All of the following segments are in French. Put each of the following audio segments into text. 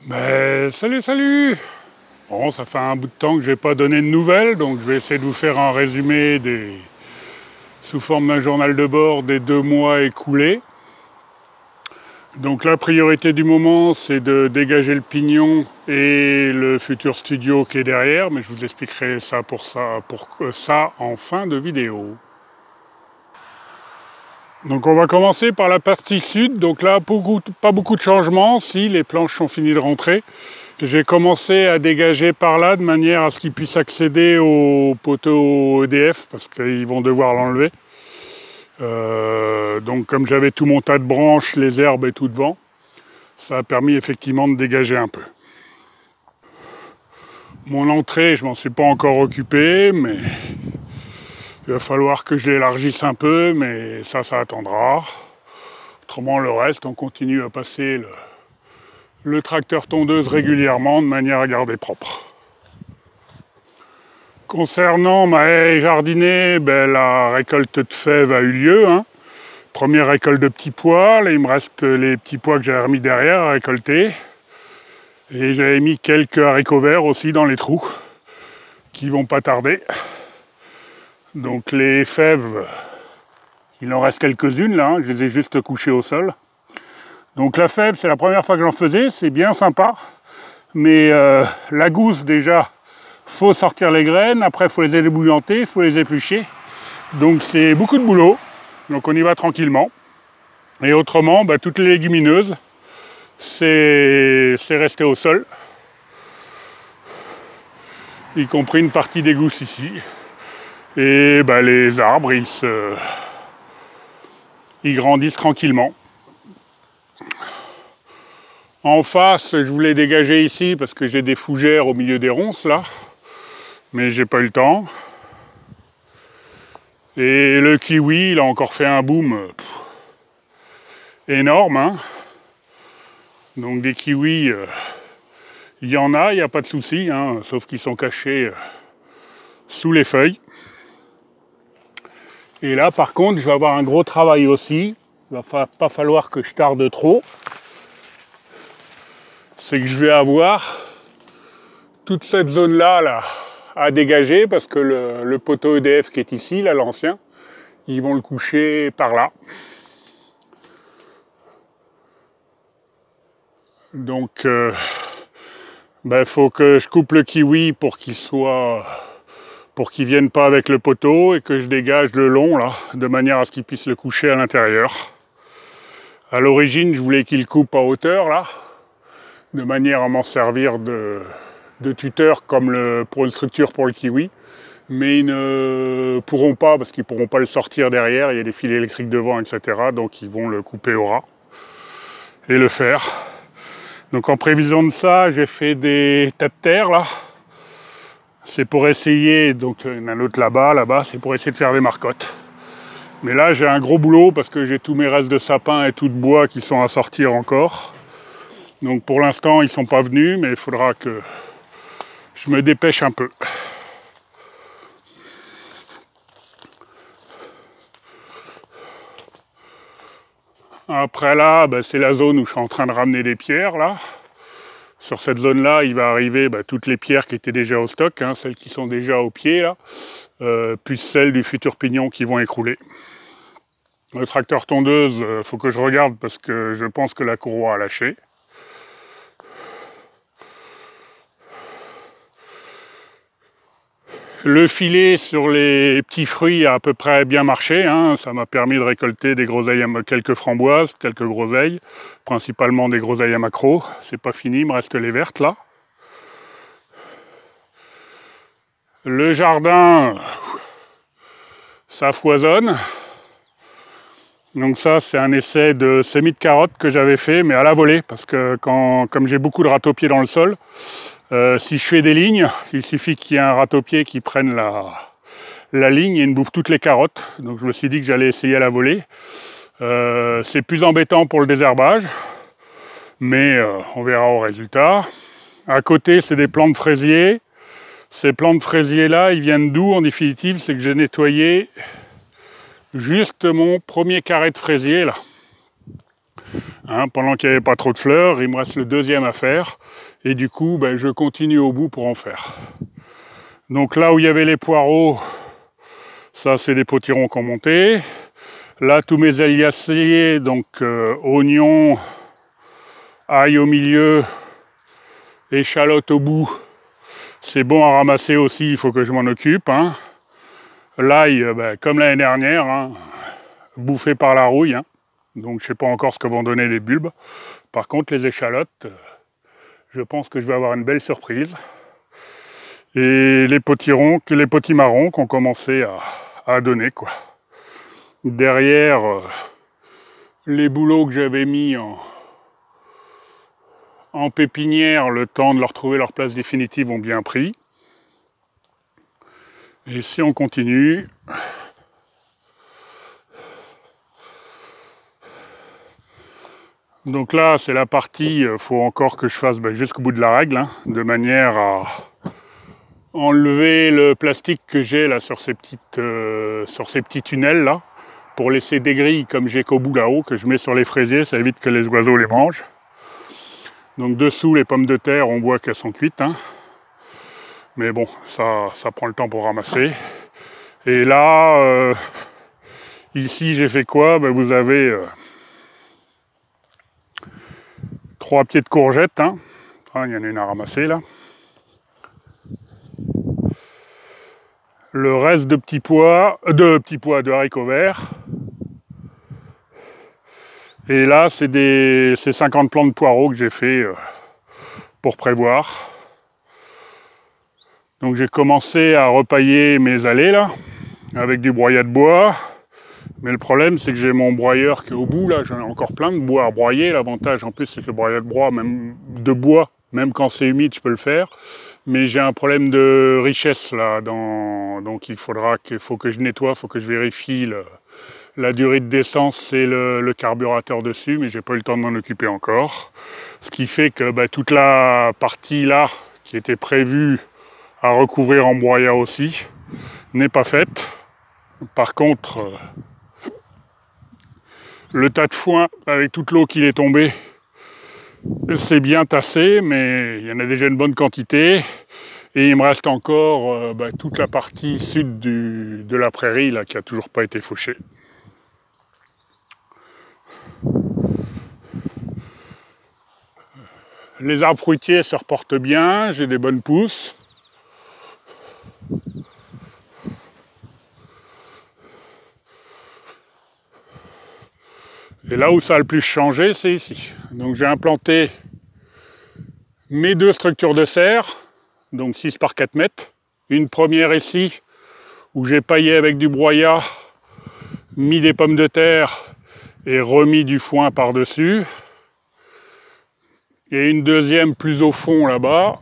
Salut! Bon, ça fait un bout de temps que j'ai pas donné de nouvelles, donc je vais essayer de vous faire un résumé sous forme d'un journal de bord des 2 mois écoulés. Donc la priorité du moment, c'est de dégager le pignon et le futur studio qui est derrière, mais je vous expliquerai pour ça en fin de vidéo. Donc on va commencer par la partie sud, donc là pas beaucoup de changements, si les planches sont finies de rentrer. J'ai commencé à dégager par là de manière à ce qu'ils puissent accéder au poteau EDF parce qu'ils vont devoir l'enlever. Donc comme j'avais tout mon tas de branches, les herbes et tout devant, ça a permis effectivement de dégager un peu. Mon entrée, je m'en suis pas encore occupé, mais il va falloir que je l'élargisse un peu, mais ça attendra. Autrement, le reste, on continue à passer le tracteur tondeuse régulièrement de manière à garder propre. Concernant ma haie jardinée, la récolte de fèves a eu lieu. Première récolte de petits pois, là, il me reste les petits pois que j'avais remis derrière à récolter. Et j'avais mis quelques haricots verts aussi dans les trous, qui vont pas tarder. Donc les fèves, il en reste quelques-unes là, je les ai juste couchées au sol. Donc la fève, c'est la première fois que j'en faisais, c'est bien sympa. Mais la gousse déjà, faut sortir les graines, après il faut les ébouillanter, il faut les éplucher. Donc c'est beaucoup de boulot, donc on y va tranquillement. Et autrement, toutes les légumineuses, c'est resté au sol. Y compris une partie des gousses ici. Et les arbres, ils grandissent tranquillement. En face, je voulais dégager ici parce que j'ai des fougères au milieu des ronces là, mais j'ai pas eu le temps. Et le kiwi, il a encore fait un boom énorme. Donc des kiwis, il y en a, il n'y a pas de souci, sauf qu'ils sont cachés sous les feuilles. Et là, par contre, je vais avoir un gros travail aussi. Il va pas falloir que je tarde trop. C'est que je vais avoir toute cette zone-là à dégager parce que le poteau EDF qui est ici, là, l'ancien, ils vont le coucher par là. Donc, faut que je coupe le kiwi pour qu'il vienne pas avec le poteau et que je dégage le long là, de manière à ce qu'il puisse le coucher à l'intérieur. À l'origine, je voulais qu'il coupe à hauteur là, de manière à m'en servir de tuteur comme pour une structure pour le kiwi. Mais ils ne pourront pas parce qu'ils ne pourront pas le sortir derrière, il y a des fils électriques devant, etc. Donc ils vont le couper au ras et le faire. Donc en prévision de ça, j'ai fait des tas de terre là. C'est pour essayer, donc il y en a un autre là-bas, c'est pour essayer de faire des marcottes. Mais là j'ai un gros boulot parce que j'ai tous mes restes de sapin et tout de bois qui sont à sortir encore. Donc pour l'instant ils ne sont pas venus, mais il faudra que je me dépêche un peu. Après là, c'est la zone où je suis en train de ramener des pierres là. Sur cette zone-là, il va arriver toutes les pierres qui étaient déjà au stock, celles qui sont déjà au pied là, plus celles du futur pignon qui vont écrouler. Le tracteur tondeuse, faut que je regarde parce que je pense que la courroie a lâché. Le filet sur les petits fruits a à peu près bien marché, ça m'a permis de récolter des groseilles, quelques framboises, quelques groseilles, principalement des groseilles à maquereau. C'est pas fini, il me reste les vertes là. Le jardin, ça foisonne. Donc ça, c'est un essai de semis de carottes que j'avais fait, mais à la volée, parce que comme j'ai beaucoup de râteaux-pieds dans le sol, si je fais des lignes, il suffit qu'il y ait un râteau-pied qui prenne la ligne et il me bouffe toutes les carottes. Donc je me suis dit que j'allais essayer à la volée. C'est plus embêtant pour le désherbage, mais on verra au résultat. À côté, c'est des plants de fraisiers. Ces plants de fraisiers-là, ils viennent d'où en définitive? C'est que j'ai nettoyé juste mon premier carré de fraisier là. Hein, pendant qu'il n'y avait pas trop de fleurs, il me reste le deuxième à faire. Et du coup, ben, je continue au bout pour en faire. Donc là où il y avait les poireaux, ça c'est des potirons qui ont monté. Là, tous mes aliacées, donc oignons, ail au milieu, échalotes au bout, c'est bon à ramasser aussi, il faut que je m'en occupe. Hein. L'ail, ben, comme l'année dernière, hein, bouffé par la rouille. Hein. Donc je ne sais pas encore ce que vont donner les bulbes. Par contre, les échalotes, je pense que je vais avoir une belle surprise. Et les potirons, les potimarrons qui ont commencé à donner, quoi. Derrière, les bouleaux que j'avais mis en pépinière, le temps de leur trouver leur place définitive, ont bien pris. Et si on continue, donc là c'est la partie, il faut encore que je fasse jusqu'au bout de la règle, hein, de manière à enlever le plastique que j'ai là sur ces petits tunnels là, pour laisser des grilles comme j'ai qu'au bout là-haut, que je mets sur les fraisiers, ça évite que les oiseaux les mangent. Donc dessous les pommes de terre, on voit qu'elles sont cuites, hein. Mais bon, ça prend le temps pour ramasser. Et là, ici j'ai fait quoi? Vous avez 3 pieds de courgettes, hein. Ah, il y en a une à ramasser là. Le reste de de haricots verts. Et là, c'est 50 plants de poireaux que j'ai fait pour prévoir. Donc j'ai commencé à repailler mes allées là, avec du broyat de bois. Mais le problème, c'est que j'ai mon broyeur qui est au bout là, j'en ai encore plein de bois à broyer. L'avantage en plus, c'est que le broyat de bois, même quand c'est humide, je peux le faire. Mais j'ai un problème de richesse là, donc il faut que je nettoie, il faut que je vérifie la durée de décence et le carburateur dessus, mais j'ai pas eu le temps de m'en occuper encore. Ce qui fait que toute la partie là, qui était prévue à recouvrir en broyat aussi, n'est pas faite. Par contre, le tas de foin, avec toute l'eau qui est tombée, c'est bien tassé, mais il y en a déjà une bonne quantité. Et il me reste encore toute la partie sud de la prairie là, qui n'a toujours pas été fauchée. Les arbres fruitiers se reportent bien, j'ai des bonnes pousses. Et là où ça a le plus changé, c'est ici. Donc j'ai implanté mes 2 structures de serre, donc 6 par 4 mètres. Une première ici, où j'ai paillé avec du broyat, mis des pommes de terre et remis du foin par-dessus. Et une deuxième plus au fond là-bas.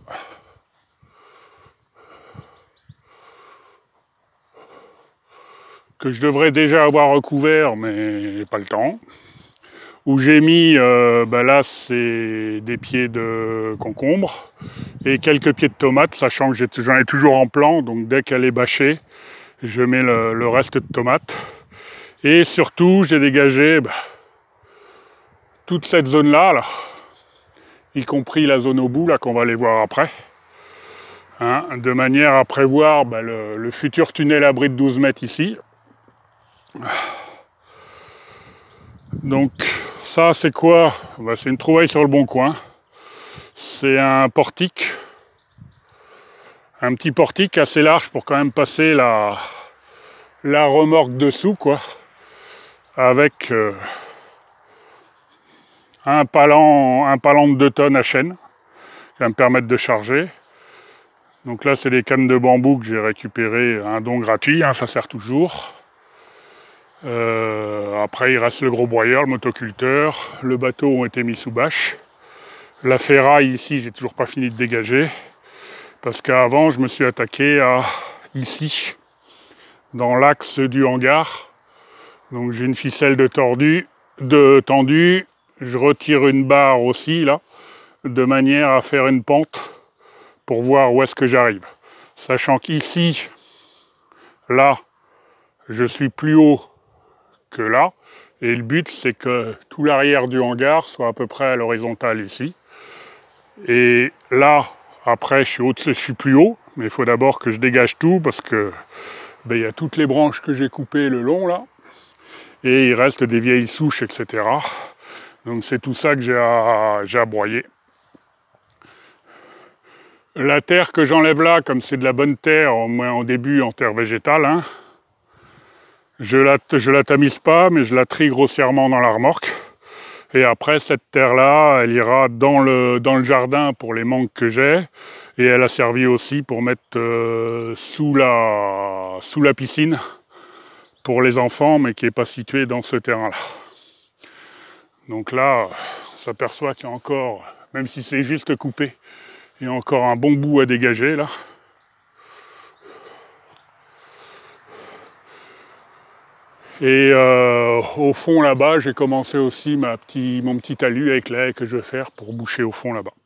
Que je devrais déjà avoir recouvert, mais j'ai pas le temps. Où j'ai mis, là c'est des pieds de concombre et quelques pieds de tomates, sachant que j'en ai toujours en plan, donc dès qu'elle est bâchée, je mets le reste de tomates. Et surtout, j'ai dégagé toute cette zone-là, là, y compris la zone au bout, là, qu'on va aller voir après, hein, de manière à prévoir le futur tunnel abri de 12 mètres ici. Donc, ça, c'est quoi? C'est une trouvaille sur le Bon Coin. C'est un portique, un petit portique assez large pour quand même passer la remorque dessous, quoi, avec un palan de 2 tonnes à chaîne qui va me permettre de charger. Donc là, c'est des cannes de bambou que j'ai récupérées, un don gratuit, hein, ça sert toujours. Après, il reste le gros broyeur, le motoculteur, le bateau ont été mis sous bâche. La ferraille ici, j'ai toujours pas fini de dégager, parce qu'avant, je me suis attaqué à ici, dans l'axe du hangar. Donc j'ai une ficelle tendue, je retire une barre aussi là, de manière à faire une pente pour voir où est-ce que j'arrive. Sachant qu'ici, là, je suis plus haut que là, Et le but, c'est que tout l'arrière du hangar soit à peu près à l'horizontale ici. Et là, après, je suis plus haut, mais il faut d'abord que je dégage tout parce que il y a toutes les branches que j'ai coupées le long là. Et il reste des vieilles souches, etc. Donc c'est tout ça que j'ai à broyer. La terre que j'enlève là, comme c'est de la bonne terre, au moins au début en terre végétale, hein, je la tamise pas, mais je la trie grossièrement dans la remorque. Et après, cette terre-là, elle ira dans le jardin pour les mangues que j'ai. Et elle a servi aussi pour mettre sous la piscine pour les enfants, mais qui n'est pas située dans ce terrain-là. Donc là, on s'aperçoit qu'il y a encore, même si c'est juste coupé, il y a encore un bon bout à dégager là. Et au fond là-bas, j'ai commencé aussi mon petit talus avec la haie que je vais faire pour boucher au fond là-bas.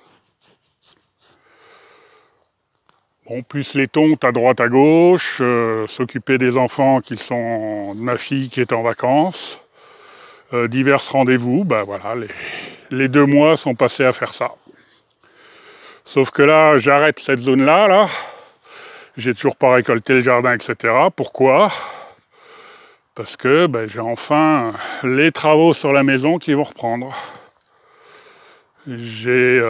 Bon, plus les tontes à droite à gauche, s'occuper des enfants qui sont de ma fille qui est en vacances, divers rendez-vous, ben voilà, les 2 mois sont passés à faire ça. Sauf que là, j'arrête cette zone-là, là. J'ai toujours pas récolté le jardin, etc. Pourquoi ? Parce que j'ai enfin les travaux sur la maison qui vont reprendre. J'ai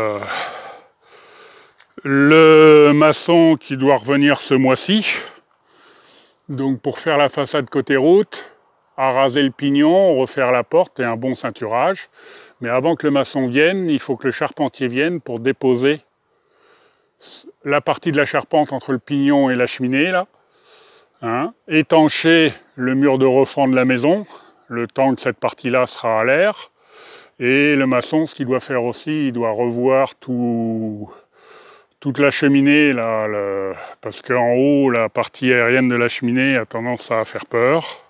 le maçon qui doit revenir ce mois-ci. Donc pour faire la façade côté route, raser le pignon, refaire la porte et un bon ceinturage. Mais avant que le maçon vienne, il faut que le charpentier vienne pour déposer la partie de la charpente entre le pignon et la cheminée, là. Hein, étancher le mur de refend de la maison, le temps que cette partie-là sera à l'air. Et le maçon, ce qu'il doit faire aussi, il doit revoir toute la cheminée, là, parce qu'en haut, la partie aérienne de la cheminée a tendance à faire peur.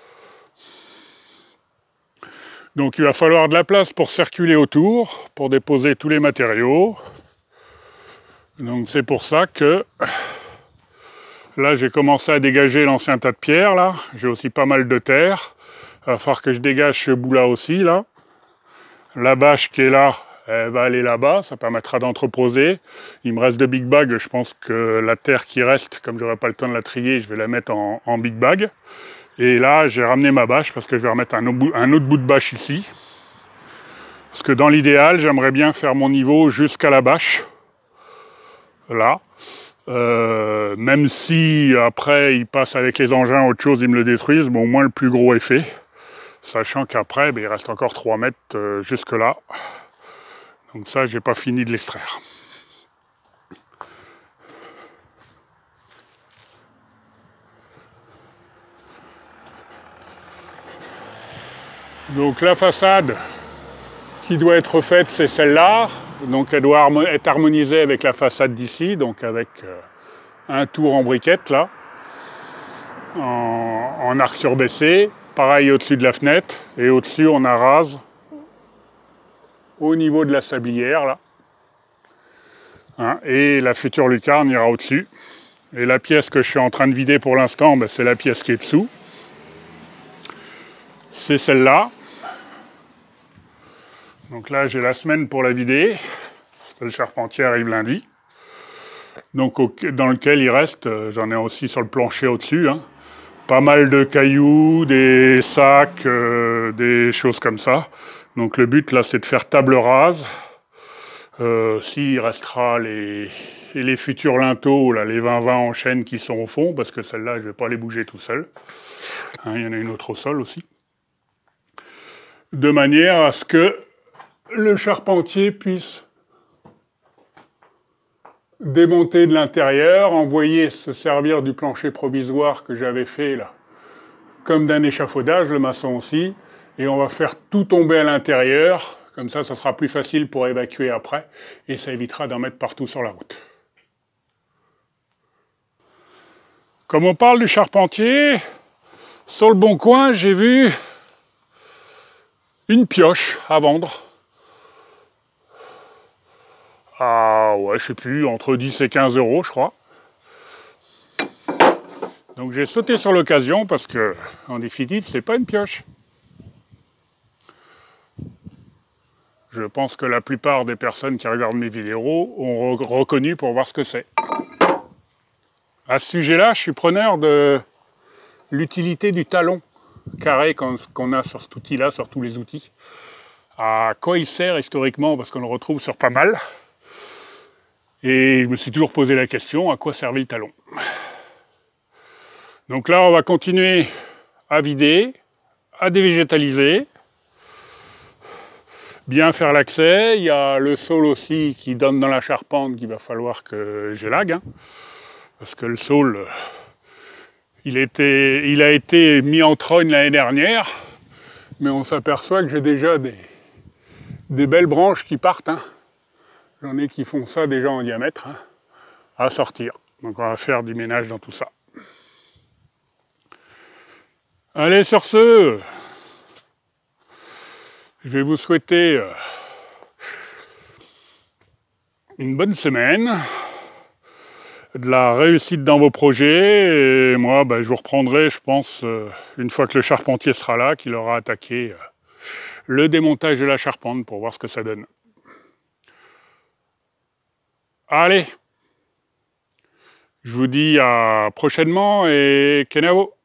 Donc il va falloir de la place pour circuler autour, pour déposer tous les matériaux. Donc c'est pour ça que là j'ai commencé à dégager l'ancien tas de pierres, là. J'ai aussi pas mal de terre. Il va falloir que je dégage ce bout-là aussi, là. La bâche qui est là, elle va aller là-bas, ça permettra d'entreposer. Il me reste de big bag, je pense que la terre qui reste, comme j'aurai pas le temps de la trier, je vais la mettre en big bag. Et là, j'ai ramené ma bâche parce que je vais remettre un autre bout de bâche ici. Parce que dans l'idéal, j'aimerais bien faire mon niveau jusqu'à la bâche. Là. Même si après, ils passent avec les engins, autre chose, ils me le détruisent, mais au moins le plus gros est fait. Sachant qu'après, il reste encore 3 mètres jusque là. Donc ça, j'ai pas fini de l'extraire. Donc la façade qui doit être faite, c'est celle-là. Donc elle doit être harmonisée avec la façade d'ici, donc avec un tour en briquette là, en arc surbaissé. Pareil au-dessus de la fenêtre, et au-dessus on arrase au niveau de la sablière là. Hein, et la future lucarne ira au-dessus. Et la pièce que je suis en train de vider pour l'instant, c'est la pièce qui est dessous. C'est celle-là. Donc là, j'ai la semaine pour la vider, parce que le charpentier arrive lundi. Donc dans lequel il reste, j'en ai aussi sur le plancher au-dessus, hein, pas mal de cailloux, des sacs, des choses comme ça. Donc le but là, c'est de faire table rase. S'il restera les futurs linteaux, là, les 20-20 en chaîne qui sont au fond, parce que celle-là, je ne vais pas les bouger tout seul. Hein, il y en a une autre au sol aussi. De manière à ce que le charpentier puisse démonter de l'intérieur, envoyer se servir du plancher provisoire que j'avais fait là, comme d'un échafaudage, le maçon aussi, et on va faire tout tomber à l'intérieur, comme ça sera plus facile pour évacuer après, et ça évitera d'en mettre partout sur la route. Comme on parle du charpentier, sur le Bon Coin, j'ai vu une pioche à vendre. Ah ouais, je sais plus, entre 10 et 15 euros, je crois. Donc j'ai sauté sur l'occasion parce que, en définitive, c'est pas une pioche. Je pense que la plupart des personnes qui regardent mes vidéos ont reconnu pour voir ce que c'est. À ce sujet-là, je suis preneur de l'utilité du talon carré qu'on a sur cet outil-là, sur tous les outils. À quoi il sert historiquement, parce qu'on le retrouve sur pas mal. Et je me suis toujours posé la question, à quoi servait le talon? Donc là, on va continuer à vider, à dévégétaliser, bien faire l'accès. Il y a le sol aussi qui donne dans la charpente qu'il va falloir que j'élague, hein, parce que le sol, il a été mis en trogne l'année dernière, mais on s'aperçoit que j'ai déjà des belles branches qui partent. Hein. J'en ai qui font ça déjà en diamètre, hein, à sortir. Donc on va faire du ménage dans tout ça. Allez, sur ce, je vais vous souhaiter une bonne semaine, de la réussite dans vos projets, et moi je vous reprendrai, je pense, une fois que le charpentier sera là, qu'il aura attaqué le démontage de la charpente pour voir ce que ça donne. Allez, je vous dis à prochainement et kenavo.